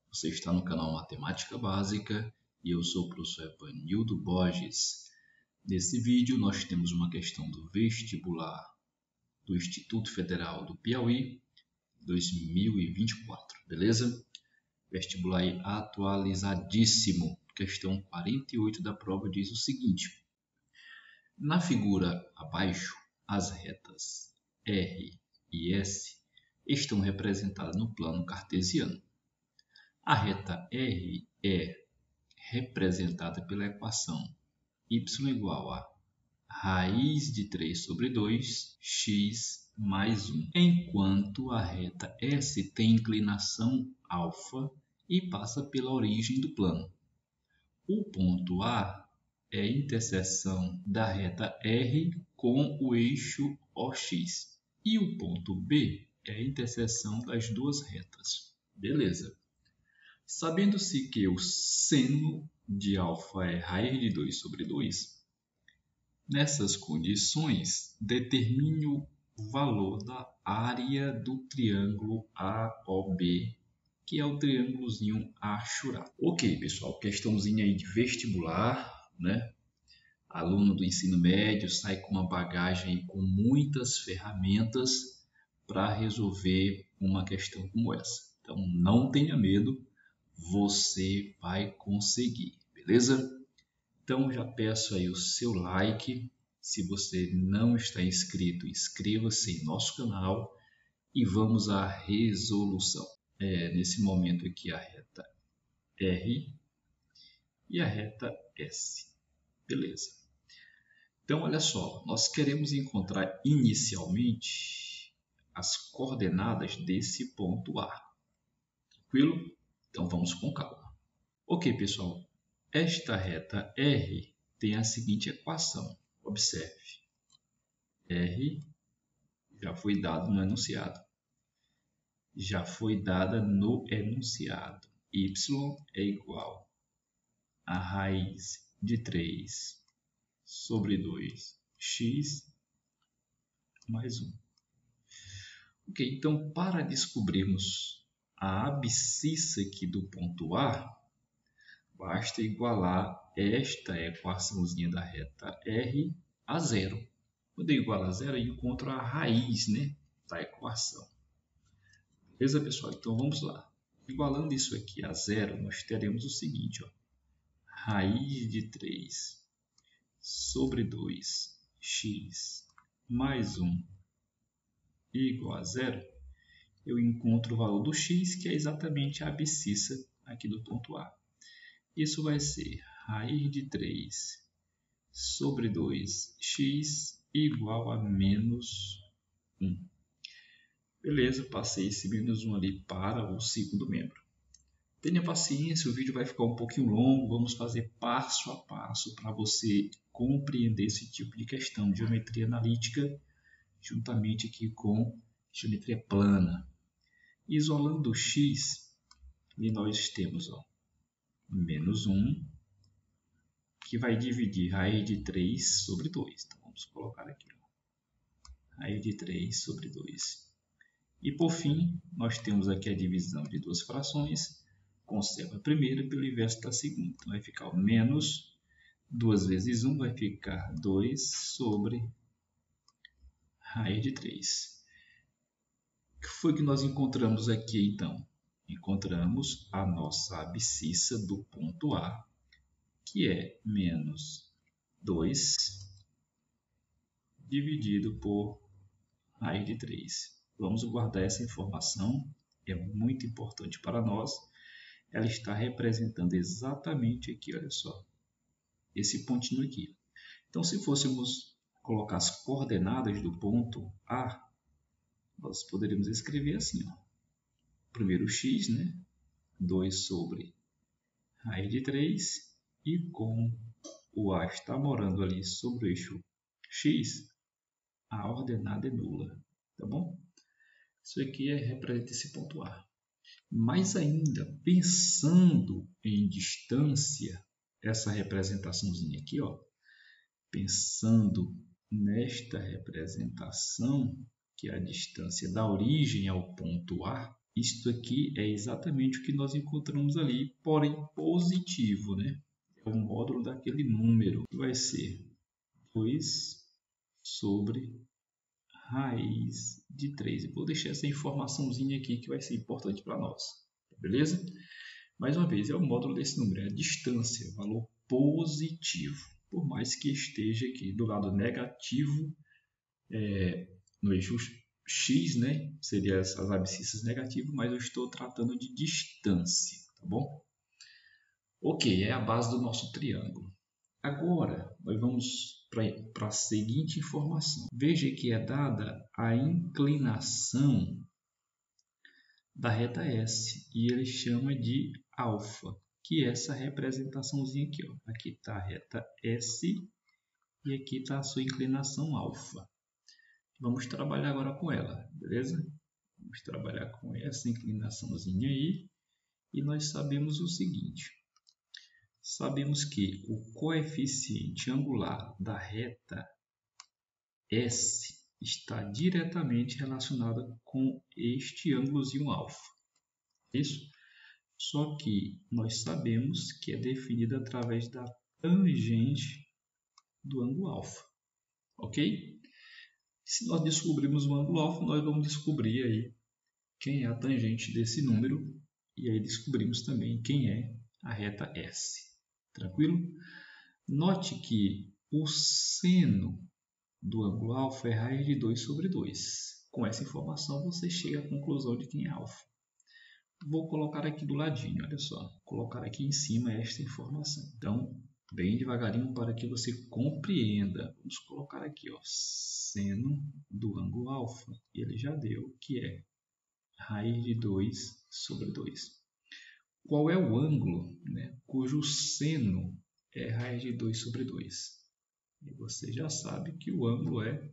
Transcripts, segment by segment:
Você está no canal Matemática Básica e eu sou o professor Evanildo Borges. Nesse vídeo nós temos uma questão do vestibular do Instituto Federal do Piauí 2024, beleza? Vestibular aí atualizadíssimo. Questão 48 da prova diz o seguinte: na figura abaixo, as retas R e S estão representadas no plano cartesiano. A reta R é representada pela equação y igual a raiz de 3 sobre 2, x mais 1, enquanto a reta S tem inclinação alfa e passa pela origem do plano. O ponto A é a interseção da reta R com o eixo OX e o ponto B é a interseção das duas retas. Beleza. Sabendo-se que o seno de alfa é raiz de 2 sobre 2, nessas condições, determine o valor da área do triângulo AOB, que é o triângulozinho achurado. Ok, pessoal, questãozinha aí de vestibular, né? Aluno do ensino médio sai com uma bagagem com muitas ferramentas para resolver uma questão como essa. Então, não tenha medo, você vai conseguir, beleza? Então, já peço aí o seu like. Se você não está inscrito, inscreva-se em nosso canal e vamos à resolução. Nesse momento aqui a reta R e a reta S. Beleza. Então, olha só, nós queremos encontrar inicialmente as coordenadas desse ponto A. Tranquilo? Então, vamos com calma. Ok, pessoal. Esta reta R tem a seguinte equação. Observe. R já foi dado no enunciado. Já foi dada no enunciado. Y é igual a raiz de 3 sobre 2, x mais 1. Ok, então para descobrirmos a abscissa aqui do ponto A, basta igualar esta equaçãozinha da reta R a zero. Quando eu igualo a zero, eu encontro a raiz, né, da equação. Beleza, pessoal? Então vamos lá. Igualando isso aqui a zero, nós teremos o seguinte, ó. Raiz de 3 sobre 2, x mais 1 igual a zero. Eu encontro o valor do x, que é exatamente a abscissa aqui do ponto A. Isso vai ser raiz de 3 sobre 2x igual a menos 1. Beleza, passei esse menos 1 ali para o segundo membro. Tenha paciência, o vídeo vai ficar um pouquinho longo, vamos fazer passo a passo para você compreender esse tipo de questão de geometria analítica, juntamente aqui com geometria plana. Isolando o x, e nós temos menos 1, que vai dividir raiz de 3 sobre 2. Então, vamos colocar aqui, raiz de 3 sobre 2. E, por fim, nós temos aqui a divisão de duas frações. Conserva a primeira pelo inverso da segunda. Então, vai ficar o menos 2 vezes 1 vai ficar 2 sobre raiz de 3. O que foi que nós encontramos aqui, então? Encontramos a nossa abscissa do ponto A, que é menos 2 dividido por raiz de 3. Vamos guardar essa informação, é muito importante para nós. Ela está representando exatamente aqui, olha só, esse pontinho aqui. Então, se fôssemos colocar as coordenadas do ponto A, nós poderíamos escrever assim, ó. Primeiro o x, né? 2 sobre raiz de 3, e com o A está morando ali sobre o eixo x, a ordenada é nula, tá bom? Isso aqui representa esse ponto A. Mas ainda, pensando em distância, essa representaçãozinha aqui, ó, pensando nesta representação, que é a distância da origem ao ponto A, isto aqui é exatamente o que nós encontramos ali, porém positivo, né? É o módulo daquele número, que vai ser 2 sobre raiz de 3. Eu vou deixar essa informaçãozinha aqui que vai ser importante para nós, beleza? Mais uma vez, é o módulo desse número, é a distância, valor positivo. Por mais que esteja aqui do lado negativo, no eixo X, né? Seria as abscissas negativas, mas eu estou tratando de distância, tá bom? Ok, é a base do nosso triângulo. Agora, nós vamos para a seguinte informação. Veja que é dada a inclinação da reta S, e ele chama de alfa, que é essa representaçãozinha aqui. Ó. Aqui está a reta S e aqui está a sua inclinação alfa. Vamos trabalhar agora com ela, beleza? Vamos trabalhar com essa inclinaçãozinha aí, e nós sabemos o seguinte. Sabemos que o coeficiente angular da reta S está diretamente relacionado com este ângulozinho alfa. Isso? Só que nós sabemos que é definida através da tangente do ângulo alfa. Ok? Se nós descobrirmos o ângulo alfa, nós vamos descobrir aí quem é a tangente desse número e aí descobrimos também quem é a reta S. Tranquilo? Note que o seno do ângulo alfa é raiz de 2 sobre 2. Com essa informação, você chega à conclusão de quem é alfa. Vou colocar aqui do ladinho, olha só. Colocar aqui em cima esta informação. Então, bem devagarinho para que você compreenda. Vamos colocar aqui, ó, seno do ângulo alfa. E ele já deu, que é raiz de 2 sobre 2. Qual é o ângulo, né, cujo seno é raiz de 2 sobre 2? E você já sabe que o ângulo é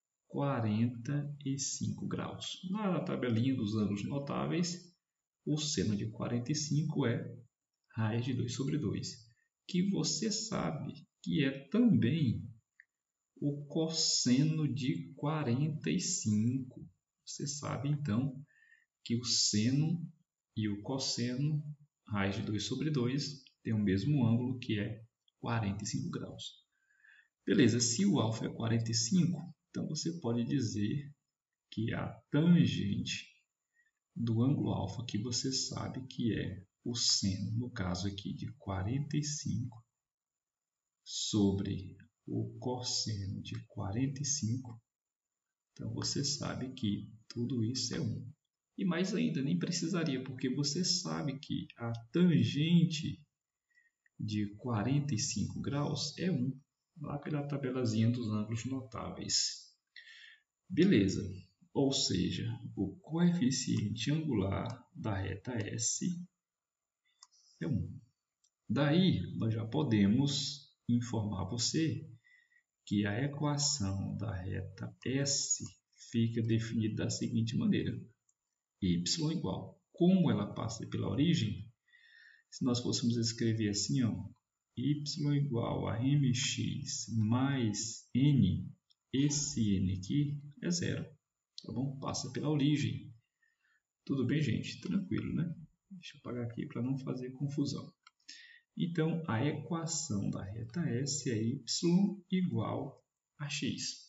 45 graus. Na tabelinha dos ângulos notáveis, o seno de 45 é raiz de 2 sobre 2, que você sabe que é também o cosseno de 45. Você sabe, então, que o seno e o cosseno, raiz de 2 sobre 2, tem o mesmo ângulo, que é 45 graus. Beleza, se o alfa é 45, então você pode dizer que a tangente do ângulo alfa, que você sabe que é o seno, no caso aqui de 45, sobre o cosseno de 45, então você sabe que tudo isso é 1. E mais ainda, nem precisaria, porque você sabe que a tangente de 45 graus é 1, lá pela tabelazinha dos ângulos notáveis. Beleza. Ou seja, o coeficiente angular da reta S é 1. Daí, nós já podemos informar você que a equação da reta S fica definida da seguinte maneira. Y igual. Como ela passa pela origem, se nós fôssemos escrever assim, ó, y igual a mx mais n, esse n aqui é zero. Tá bom? Passa pela origem. Tudo bem, gente? Tranquilo, né? Deixa eu apagar aqui para não fazer confusão. Então, a equação da reta S é y igual a x.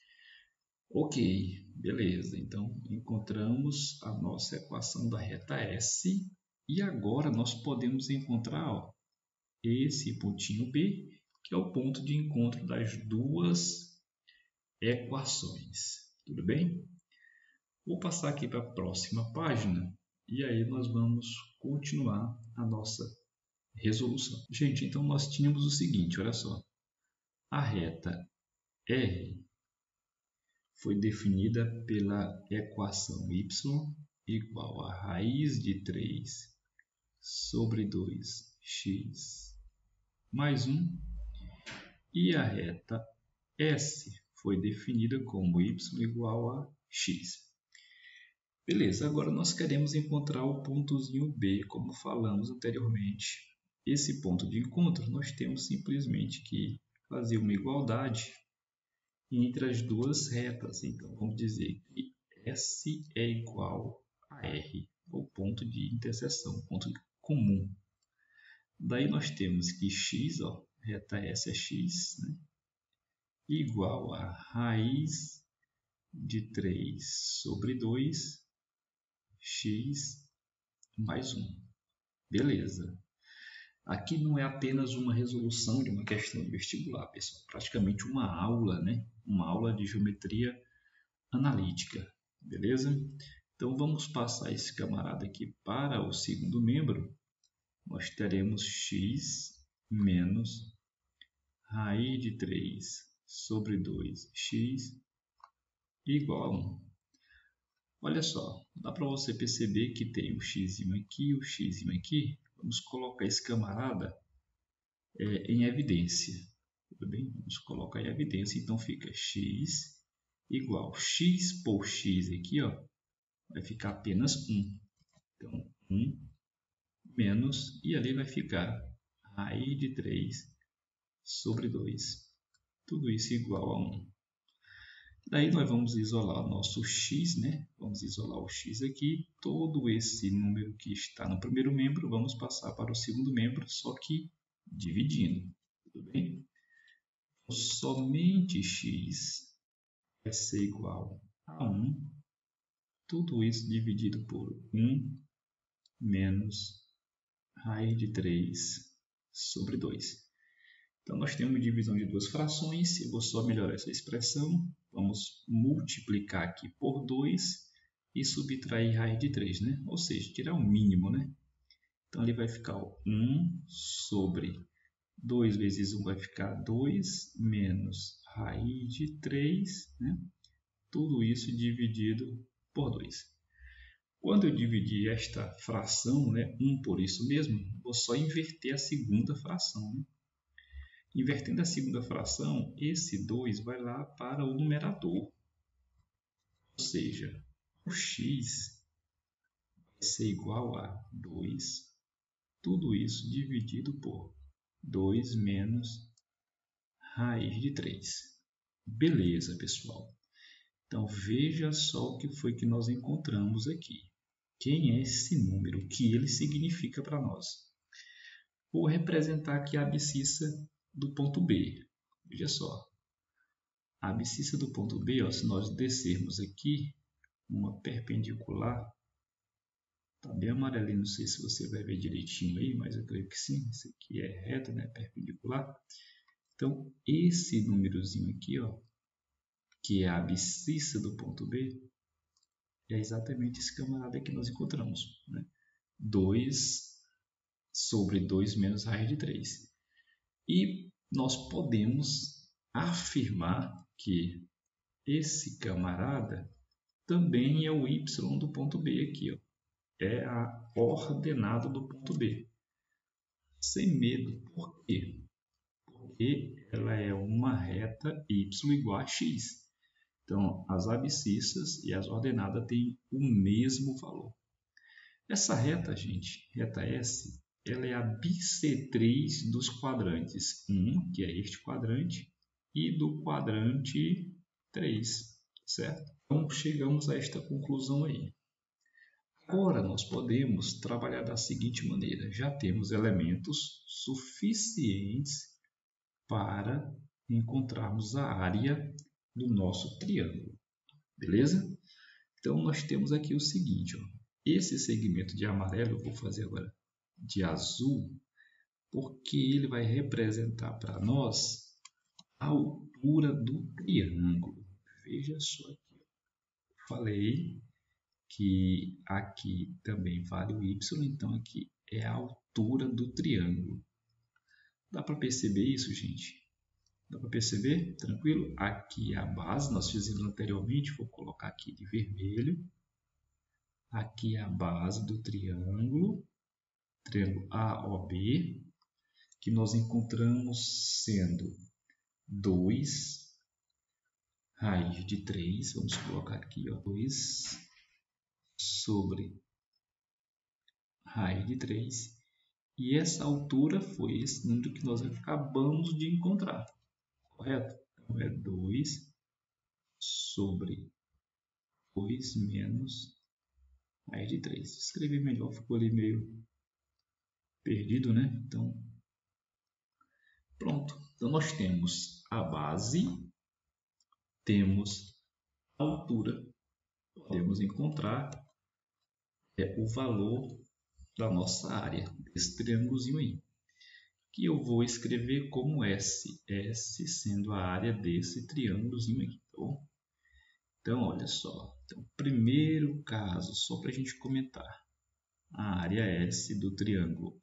Ok, beleza. Então, encontramos a nossa equação da reta S. E agora nós podemos encontrar, ó, esse pontinho B, que é o ponto de encontro das duas equações. Tudo bem? Vou passar aqui para a próxima página e aí nós vamos continuar a nossa resolução. Gente, então nós tínhamos o seguinte, olha só. A reta R foi definida pela equação y igual a raiz de 3 sobre 2x mais 1. E a reta S foi definida como y igual a x. Beleza, agora nós queremos encontrar o pontozinho B, como falamos anteriormente. Esse ponto de encontro, nós temos simplesmente que fazer uma igualdade entre as duas retas. Então, vamos dizer que S é igual a R. o ponto de interseção, ponto comum. Daí nós temos que x, ó, reta S é x, né, igual a raiz de 3 sobre 2, x mais 1. Beleza. Aqui não é apenas uma resolução de uma questão de vestibular, pessoal. Praticamente uma aula, né? Uma aula de geometria analítica. Beleza? Então, vamos passar esse camarada aqui para o segundo membro. Nós teremos x menos raiz de 3 sobre 2x igual a 1. Olha só, dá para você perceber que tem o x aqui e o x aqui. Vamos colocar esse camarada em evidência. Tudo bem? Vamos colocar em evidência. Então, fica x igual x por x aqui, ó, vai ficar apenas 1. Então, 1 menos, e ali vai ficar raiz de 3 sobre 2. Tudo isso igual a 1. Daí nós vamos isolar o nosso x, né? Vamos isolar o x aqui. Todo esse número que está no primeiro membro, vamos passar para o segundo membro, só que dividindo. Tudo bem? Somente x vai ser igual a 1. Tudo isso dividido por 1 menos raiz de 3 sobre 2. Então, nós temos divisão de duas frações. Eu vou só melhorar essa expressão. Vamos multiplicar aqui por 2 e subtrair raiz de 3, né? Ou seja, tirar o mínimo, né? Então, ali vai ficar 1 sobre 2 vezes 1 vai ficar 2 menos raiz de 3, né? Tudo isso dividido por 2. Quando eu dividir esta fração, né, 1 por isso mesmo, vou só inverter a segunda fração, né? Invertendo a segunda fração, esse 2 vai lá para o numerador. Ou seja, o x vai ser igual a 2, tudo isso dividido por 2 menos raiz de 3. Beleza, pessoal. Então, veja só o que foi que nós encontramos aqui. Quem é esse número? O que ele significa para nós? Vou representar aqui a abscissa do ponto B. Veja só. A abscissa do ponto B, ó, se nós descermos aqui uma perpendicular, está bem amarelinho, não sei se você vai ver direitinho aí, mas eu creio que sim. Isso aqui é reto, né? Perpendicular. Então, esse númerozinho aqui, ó, que é a abscissa do ponto B, é exatamente esse camarada que nós encontramos, né? 2 sobre 2 menos raiz de 3. E nós podemos afirmar que esse camarada também é o y do ponto B aqui, ó. É a ordenada do ponto B. Sem medo. Por quê? Porque ela é uma reta y igual a x. Então, as abscissas e as ordenadas têm o mesmo valor. Essa reta, gente, reta S, ela é a bissetriz dos quadrantes 1, que é este quadrante, e do quadrante 3, certo? Então, chegamos a esta conclusão aí. Agora, nós podemos trabalhar da seguinte maneira. Já temos elementos suficientes para encontrarmos a área do nosso triângulo. Beleza? Então, nós temos aqui o seguinte. Ó. Esse segmento de amarelo, eu vou fazer agora de azul, porque ele vai representar para nós a altura do triângulo. Veja só aqui. Falei que aqui também vale o y, então aqui é a altura do triângulo. Dá para perceber isso, gente? Dá para perceber? Tranquilo? Aqui é a base, nós fizemos anteriormente, vou colocar aqui de vermelho. Aqui é a base do triângulo AOB, que nós encontramos sendo 2 raiz de 3, vamos colocar aqui, ó, 2 sobre raiz de 3, e essa altura foi esse número que nós acabamos de encontrar, correto? Então, é 2 sobre 2 menos raiz de 3. Escrevi melhor, ficou ali meio perdido, né? Então, pronto. Então, nós temos a base, temos a altura. Podemos encontrar o valor da nossa área, desse triângulozinho aí, que eu vou escrever como S. S sendo a área desse triângulozinho aqui, tá bom? Então, olha só. Então, primeiro caso, só para a gente comentar. A área S do triângulo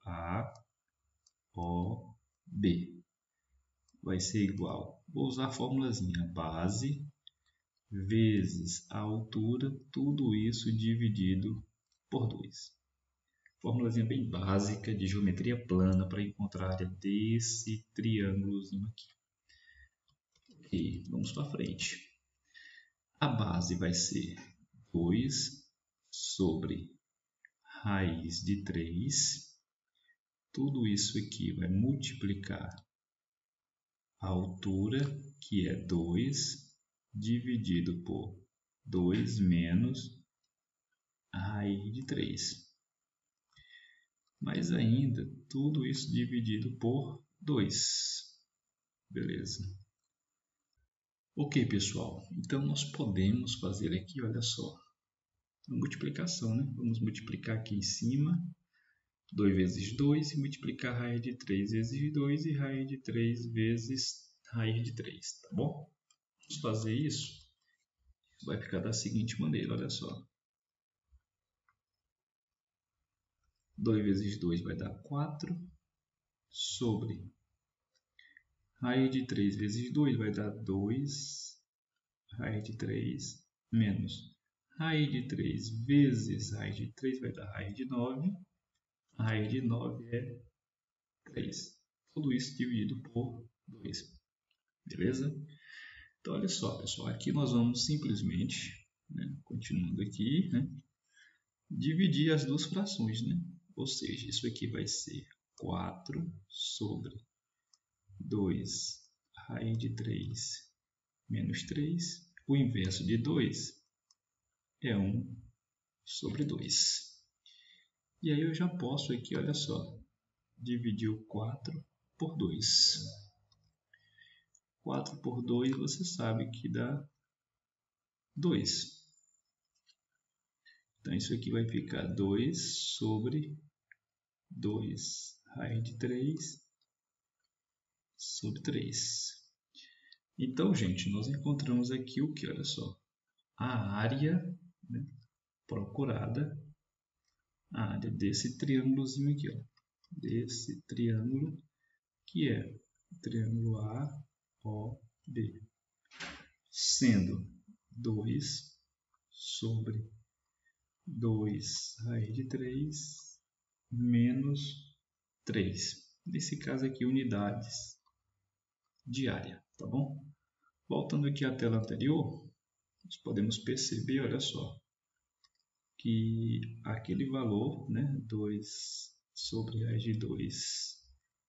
AOB vai ser igual. Vou usar a formulazinha base vezes a altura, tudo isso dividido por 2. Formulazinha bem básica de geometria plana para encontrar a área desse triângulozinho aqui. Ok, vamos para frente. A base vai ser 2 sobre raiz de 3. Tudo isso aqui vai multiplicar a altura, que é 2, dividido por 2 menos a raiz de 3. Mais ainda, tudo isso dividido por 2. Beleza. Ok, pessoal. Então, nós podemos fazer aqui, olha só, a multiplicação, né? Vamos multiplicar aqui em cima 2 vezes 2 e multiplicar raiz de 3 vezes 2 e raiz de 3 vezes raiz de 3, tá bom? Vamos fazer isso. Vai ficar da seguinte maneira, olha só. 2 vezes 2 vai dar 4, sobre raiz de 3 vezes 2 vai dar 2, raiz de 3 menos raiz de 3 vezes raiz de 3 vai dar raiz de 9. A raiz de 9 é 3. Tudo isso dividido por 2. Beleza? Então, olha só, pessoal. Aqui nós vamos simplesmente, né, continuando aqui, né, dividir as duas frações. Né? Ou seja, isso aqui vai ser 4 sobre 2 raiz de 3 menos 3. O inverso de 2 é 1 sobre 2. E aí eu já posso aqui, olha só, dividir o 4 por 2. 4 por 2 você sabe que dá 2. Então isso aqui vai ficar 2 sobre 2 raiz de 3 sobre 3. Então, gente, nós encontramos aqui o que? Olha só, a área, né, procurada, a área desse triângulozinho aqui, ó, desse triângulo que é o triângulo AOB, sendo 2 sobre 2 raiz de 3 menos 3. Nesse caso aqui, unidades de área, tá bom? Voltando aqui à tela anterior, nós podemos perceber, olha só, que aquele valor, né, 2 sobre raiz de 2,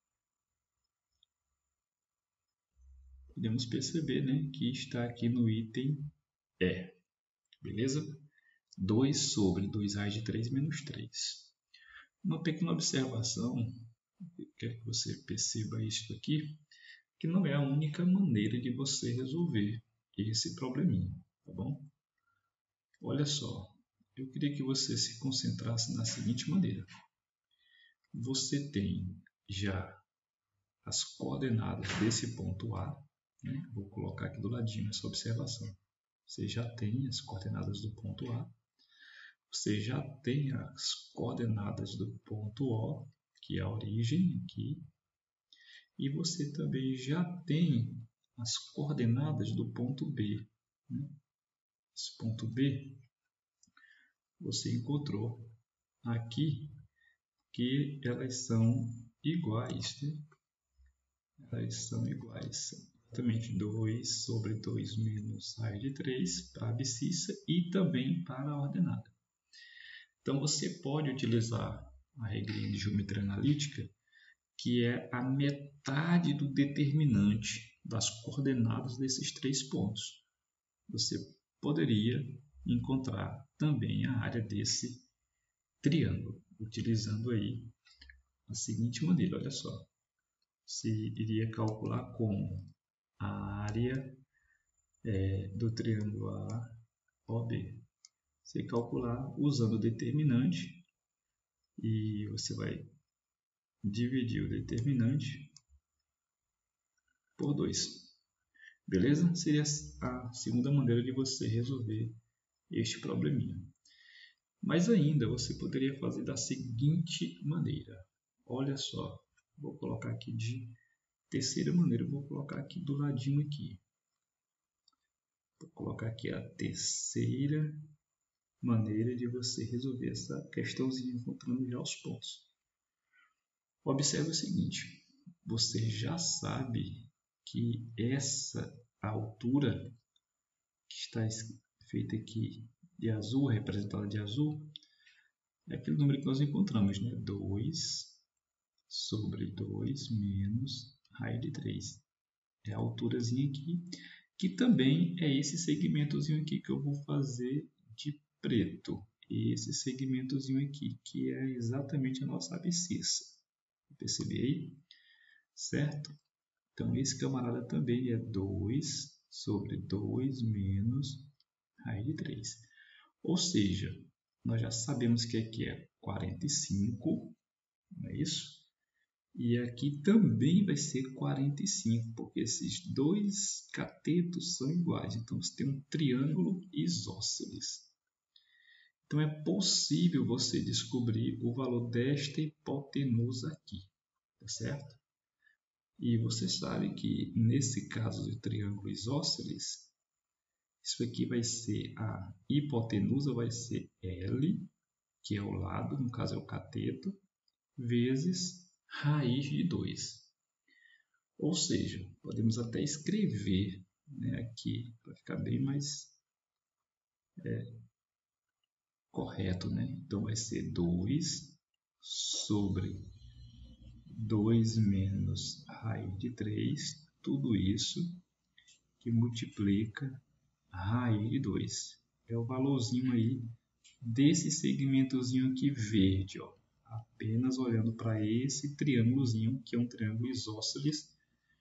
podemos perceber, né, que está aqui no item E, beleza? 2 sobre 2 raiz de 3 menos 3. Uma pequena observação, quero que você perceba isso aqui, que não é a única maneira de você resolver esse probleminha, tá bom? Olha só, eu queria que você se concentrasse na seguinte maneira. Você tem já as coordenadas desse ponto A, né? Vou colocar aqui do ladinho essa observação. Você já tem as coordenadas do ponto A. Você já tem as coordenadas do ponto O, que é a origem aqui. E você também já tem as coordenadas do ponto B. Né? Esse ponto B, você encontrou aqui que elas são iguais. Né? Elas são iguais. Exatamente 2 sobre 2 menos raiz de 3 para a abscissa e também para a ordenada. Então, você pode utilizar a regrinha de geometria analítica, que é a metade do determinante das coordenadas desses 3 pontos. Você poderia encontrar também a área desse triângulo, utilizando aí a seguinte maneira, olha só. Você iria calcular como a área do triângulo AOB. Você calcular usando o determinante e você vai dividir o determinante por 2. Beleza? Seria a segunda maneira de você resolver este probleminha. Mas ainda você poderia fazer da seguinte maneira. Olha só, vou colocar aqui de terceira maneira, vou colocar aqui do ladinho aqui. Vou colocar aqui a terceira maneira de você resolver essa questãozinha encontrando já os pontos. Observe o seguinte, você já sabe que essa altura que está feita aqui de azul, representada de azul, é aquele número que nós encontramos, né? 2 sobre 2 menos raiz de 3. É a alturazinha aqui, que também é esse segmentozinho aqui que eu vou fazer de preto. Esse segmentozinho aqui, que é exatamente a nossa abscissa. Percebe aí? Certo? Então, esse camarada também é 2 sobre 2 menos raiz de 3. Ou seja, nós já sabemos que aqui é 45, não é isso? E aqui também vai ser 45, porque esses dois catetos são iguais. Então, você tem um triângulo isósceles. Então, é possível você descobrir o valor desta hipotenusa aqui, tá certo? E você sabe que, nesse caso do triângulo isósceles, isso aqui vai ser a hipotenusa, vai ser L, que é o lado, no caso é o cateto, vezes raiz de 2. Ou seja, podemos até escrever, né, aqui para ficar bem mais correto, né? Então vai ser 2 sobre 2 menos raiz de 3, tudo isso que multiplica a raiz de 2. É o valorzinho aí desse segmentozinho aqui verde, ó. Apenas olhando para esse triângulozinho, que é um triângulo isósceles.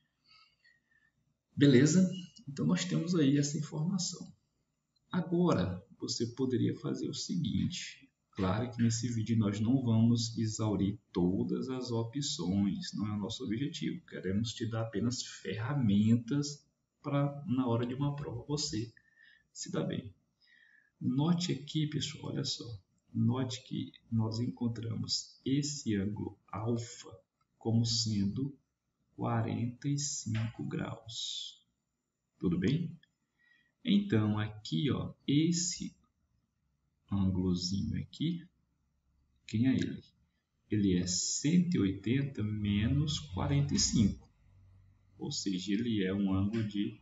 Beleza? Então, nós temos aí essa informação. Agora, você poderia fazer o seguinte. Claro que nesse vídeo nós não vamos exaurir todas as opções, não é o nosso objetivo. Queremos te dar apenas ferramentas para, na hora de uma prova, você se dar bem. Note aqui, pessoal, olha só. Note que nós encontramos esse ângulo alfa como sendo 45 graus. Tudo bem? Então, aqui, ó, esse ângulozinho aqui, quem é ele? Ele é 180 menos 45. Ou seja, ele é um ângulo de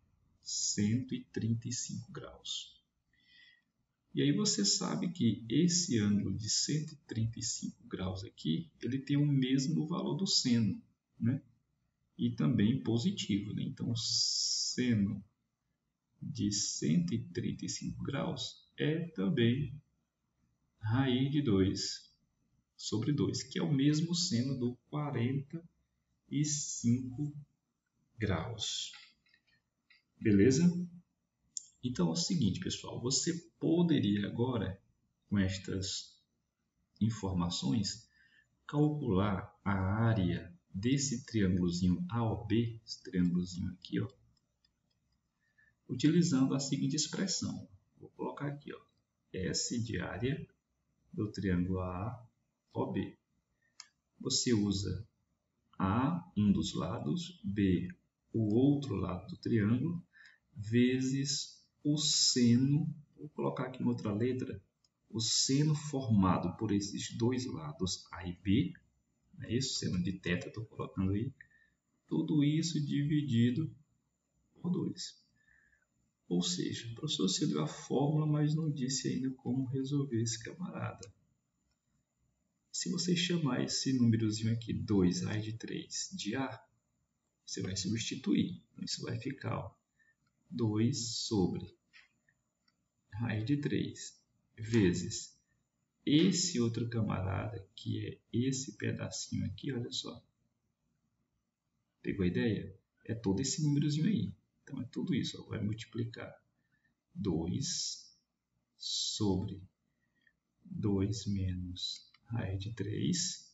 135 graus. E aí você sabe que esse ângulo de 135 graus aqui, ele tem o mesmo valor do seno, né? E também positivo, né? Então, seno de 135 graus é também raiz de 2 sobre 2, que é o mesmo seno do 45 graus. Beleza? Então é o seguinte, pessoal, você poderia agora, com estas informações, calcular a área desse triângulozinho AOB, esse triângulozinho aqui, ó, utilizando a seguinte expressão. Vou colocar aqui, ó, S de área do triângulo AOB. Você usa A, um dos lados, B, o outro lado do triângulo, vezes o seno, vou colocar aqui em outra letra, o seno formado por esses dois lados A e B, né, esse seno de θ, estou colocando aí, tudo isso dividido por 2. Ou seja, o professor se deu a fórmula, mas não disse ainda como resolver esse camarada. Se você chamar esse númerozinho aqui, 2 raiz de 3, de A, você vai substituir. Então, isso vai ficar, ó, 2 sobre raiz de 3 vezes esse outro camarada, que é esse pedacinho aqui, olha só. Pegou a ideia? É todo esse númerozinho aí. Então, é tudo isso. Ó. Vai multiplicar 2 sobre 2 menos raiz de 3,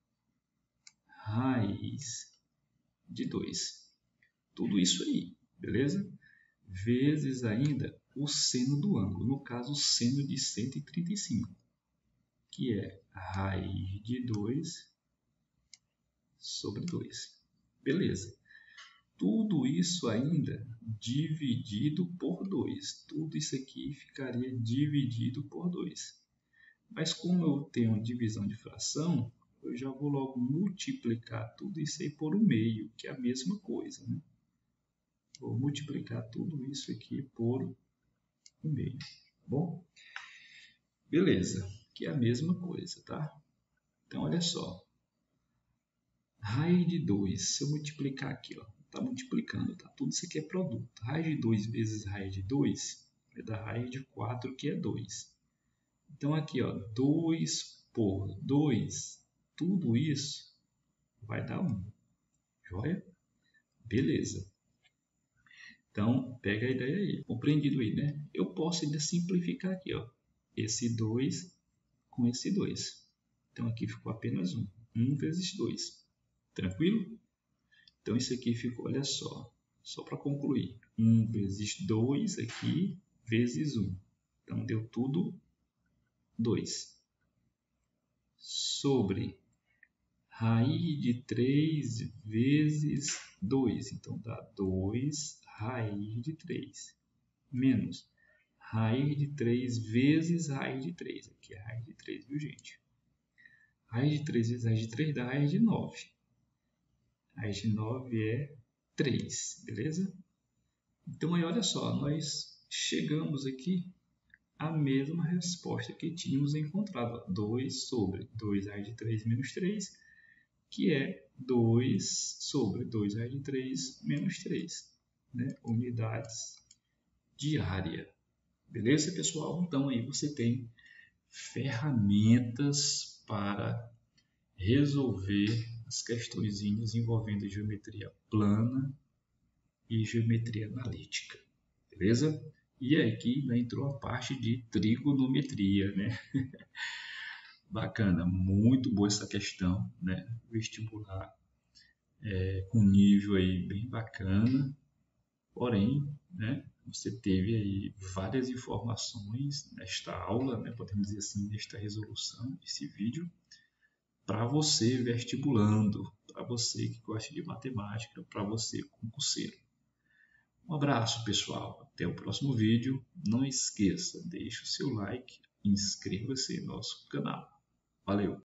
raiz de 2. Tudo isso aí, beleza? Vezes ainda o seno do ângulo. No caso, o seno de 135, que é raiz de 2 sobre 2. Beleza. Tudo isso ainda dividido por 2. Tudo isso aqui ficaria dividido por 2. Mas como eu tenho divisão de fração, eu já vou logo multiplicar tudo isso aí por 1/2, que é a mesma coisa. Né? Vou multiplicar tudo isso aqui por 1/2. Tá bom? Beleza, que é a mesma coisa, tá? Então, olha só. Raiz de 2, se eu multiplicar aqui, ó, está multiplicando, tá? Tudo isso aqui é produto. Raiz de 2 vezes raiz de 2 vai dar raiz de 4, que é 2. Então, aqui, ó, 2 por 2, tudo isso vai dar 1. Joia? Beleza. Então, pega a ideia aí. Compreendido aí, né? Eu posso ainda simplificar aqui, ó. Esse 2 com esse 2. Então, aqui ficou apenas 1. 1 vezes 2. Tranquilo? Então, isso aqui ficou, olha só para concluir, 1 vezes 2 aqui, vezes 1. Então, deu tudo 2. Sobre raiz de 3 vezes 2. Então, dá 2 raiz de 3. Menos raiz de 3 vezes raiz de 3. Aqui é raiz de 3, viu, gente? Raiz de 3 vezes raiz de 3 dá raiz de 9. Raiz de 9 é 3, beleza? Então, aí, olha só, nós chegamos aqui à mesma resposta que tínhamos encontrado. 2 sobre 2 raiz de 3 menos 3, que é 2 sobre 2 raiz de 3 menos 3. Né? Unidades de área. Beleza, pessoal? Então, aí você tem ferramentas para resolver as questões envolvendo geometria plana e geometria analítica, beleza? E aqui entrou a parte de trigonometria, né? Bacana, muito boa essa questão, né? Vestibular com nível aí bem bacana, porém, né? Você teve aí várias informações nesta aula, né? Podemos dizer assim, nesta resolução, desse vídeo, para você vestibulando, para você que gosta de matemática, para você concurseiro. Um abraço, pessoal. Até o próximo vídeo. Não esqueça, deixe o seu like, inscreva-se no nosso canal. Valeu!